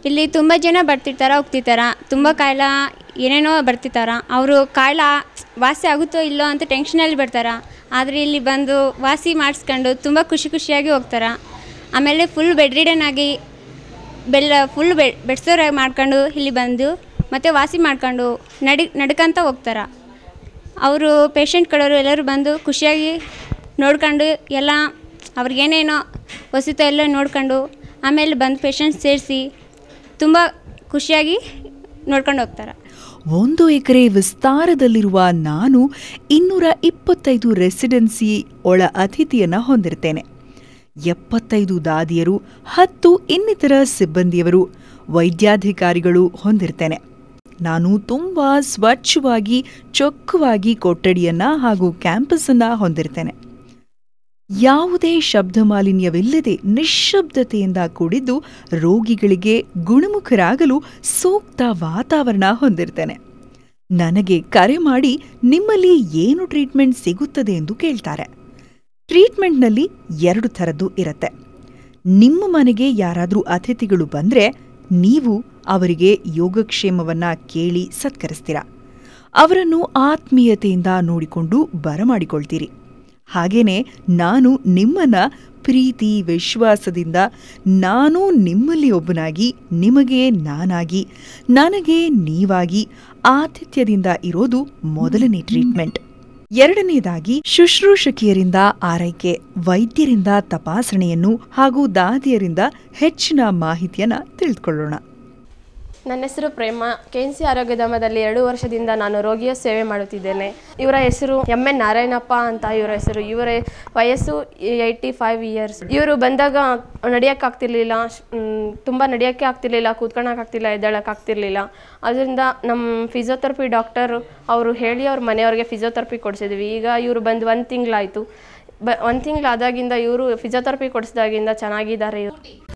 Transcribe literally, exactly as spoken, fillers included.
ಇಲ್ಲಿ ತುಂಬ ಜನ ಬರ್ತಿರ್ತಾರೆ ಹೋಗ್ತಿರ್ತಾರೆ, ತುಂಬ ಕಾಯಿಲೆ ಏನೇನೋ ಬರ್ತಿರ್ತಾರೆ. ಅವರು ಕಾಯಿಲೆ ವಾಸಿ ಆಗುತ್ತೋ ಇಲ್ಲೋ ಅಂತ ಟೆನ್ಷನಲ್ಲಿ ಬರ್ತಾರೆ. ಆದರೆ ಇಲ್ಲಿ ಬಂದು ವಾಸಿ ಮಾಡಿಸ್ಕೊಂಡು ತುಂಬ ಖುಷಿ ಖುಷಿಯಾಗಿ ಹೋಗ್ತಾರೆ. ಆಮೇಲೆ ಫುಲ್ ಬೆಡ್ ರಿಡನ್ ಆಗಿ ಬೆಲ್ಲ ಫುಲ್ ಬೆಡ್ ಬೆಡ್ಸೋರಾಗಿ ಮಾಡ್ಕೊಂಡು ಇಲ್ಲಿ ಬಂದು ಮತ್ತು ವಾಸಿ ಮಾಡ್ಕೊಂಡು ನಡಿ ನಡ್ಕೊಂತ ಹೋಗ್ತಾರೆ. ಅವರು ಪೇಷಂಟ್ಗಳವರು ಎಲ್ಲರೂ ಬಂದು ಖುಷಿಯಾಗಿ ನೋಡ್ಕೊಂಡು ಎಲ್ಲ ಅವ್ರಿಗೇನೇನೋ ವಸತಿ ಎಲ್ಲ ನೋಡ್ಕೊಂಡು ಆಮೇಲೆ ಬಂದು ಪೇಷಂಟ್ ಸೇರಿಸಿ ತುಂಬ ಖುಷಿಯಾಗಿ ನೋಡ್ಕೊಂಡು ಹೋಗ್ತಾರೆ. ಒಂದು ಎಕರೆ ವಿಸ್ತಾರದಲ್ಲಿರುವ ನಾನು ಇನ್ನೂರ ಇಪ್ಪತ್ತೈದು ರೆಸಿಡೆನ್ಸಿ ಒಳ ಅತಿಥಿಯನ್ನು ಹೊಂದಿರ್ತೇನೆ. ಎಪ್ಪತ್ತೈದು ದಾದಿಯರು, ಹತ್ತು ಇನ್ನಿತರ ಸಿಬ್ಬಂದಿಯವರು, ವೈದ್ಯಾಧಿಕಾರಿಗಳು ಹೊಂದಿರ್ತೇನೆ. ನಾನು ತುಂಬ ಸ್ವಚ್ಛವಾಗಿ ಚೊಕ್ಕವಾಗಿ ಕೊಠಡಿಯನ್ನು ಹಾಗೂ ಕ್ಯಾಂಪಸನ್ನು ಹೊಂದಿರ್ತೇನೆ. ಯಾವುದೇ ಶಬ್ದ ಮಾಲಿನ್ಯವಿಲ್ಲದೆ ನಿಶ್ಶಬ್ದತೆಯಿಂದ ಕೂಡಿದ್ದು ರೋಗಿಗಳಿಗೆ ಗುಣಮುಖರಾಗಲು ಸೂಕ್ತ ವಾತಾವರಣ ಹೊಂದಿರ್ತೇನೆ. ನನಗೆ ಕರೆ ಮಾಡಿ ನಿಮ್ಮಲ್ಲಿ ಏನು ಟ್ರೀಟ್ಮೆಂಟ್ ಸಿಗುತ್ತದೆ ಎಂದು ಕೇಳ್ತಾರೆ. ಟ್ರೀಟ್ಮೆಂಟ್ನಲ್ಲಿ ಎರಡು ಥರದ್ದು ಇರುತ್ತೆ. ನಿಮ್ಮ ಮನೆಗೆ ಯಾರಾದರೂ ಅತಿಥಿಗಳು ಬಂದರೆ ನೀವು ಅವರಿಗೆ ಯೋಗಕ್ಷೇಮವನ್ನು ಕೇಳಿ ಸತ್ಕರಿಸ್ತೀರ. ಅವರನ್ನು ಆತ್ಮೀಯತೆಯಿಂದ ನೋಡಿಕೊಂಡು ಬರಮಾಡಿಕೊಳ್ತೀರಿ. ಹಾಗೇನೆ ನಾನು ನಿಮ್ಮನ್ನ ಪ್ರೀತಿ ವಿಶ್ವಾಸದಿಂದ ನಾನು ನಿಮ್ಮಲ್ಲಿ ಒಬ್ಬನಾಗಿ, ನಿಮಗೆ ನಾನಾಗಿ, ನನಗೆ ನೀವಾಗಿ ಆತಿಥ್ಯದಿಂದ ಇರೋದು ಮೊದಲನೇ ಟ್ರೀಟ್ಮೆಂಟ್. ಎರಡನೇದಾಗಿ ಶುಶ್ರೂಷಕಿಯರಿಂದ ಆರೈಕೆ, ವೈದ್ಯರಿಂದ ತಪಾಸಣೆಯನ್ನು ಹಾಗೂ ದಾದಿಯರಿಂದ ಹೆಚ್ಚಿನ ಮಾಹಿತಿಯನ್ನು ತಿಳಿದುಕೊಳ್ಳೋಣ. ನನ್ನ ಹೆಸರು ಪ್ರೇಮ. ಕೆ ಎನ್ ಸಿ ಆರೋಗ್ಯಧಾಮದಲ್ಲಿ ಎರಡು ವರ್ಷದಿಂದ ನಾನು ರೋಗಿಯ ಸೇವೆ ಮಾಡುತ್ತಿದ್ದೇನೆ. ಇವರ ಹೆಸರು ಎಮ್ ಎನ್ ನಾರಾಯಣಪ್ಪ ಅಂತ ಇವರ ಹೆಸರು. ಇವರ ವಯಸ್ಸು ಏಯ್ಟಿ ಫೈವ್ ಇಯರ್ಸ್. ಇವರು ಬಂದಾಗ ನಡೆಯೋಕ್ಕಾಗ್ತಿರ್ಲಿಲ್ಲ, ತುಂಬ ನಡೆಯೋಕ್ಕೆ ಆಗ್ತಿರ್ಲಿಲ್ಲ, ಕೂತ್ಕೊಳ್ಳೋಕ್ಕಾಗ್ತಿಲ್ಲ, ಎದ್ದೇಳೋಕ್ಕಾಗ್ತಿರ್ಲಿಲ್ಲ. ಅದರಿಂದ ನಮ್ಮ ಫಿಸಿಯೋಥೆರಪಿ ಡಾಕ್ಟರ್ ಅವರು ಹೇಳಿ ಅವ್ರ ಮನೆಯವ್ರಿಗೆ ಫಿಸಿಯೋಥೆರಪಿ ಕೊಡಿಸಿದ್ವಿ. ಈಗ ಇವರು ಬಂದು ಒಂದು ತಿಂಗಳಾಯಿತು. ಬ ಒಂದು ತಿಂಗಳಾದಾಗಿಂದ ಇವರು ಫಿಸಿಯೋಥೆರಪಿ ಕೊಡಿಸಿದಾಗಿಂದ ಚೆನ್ನಾಗಿದ್ದಾರೆ.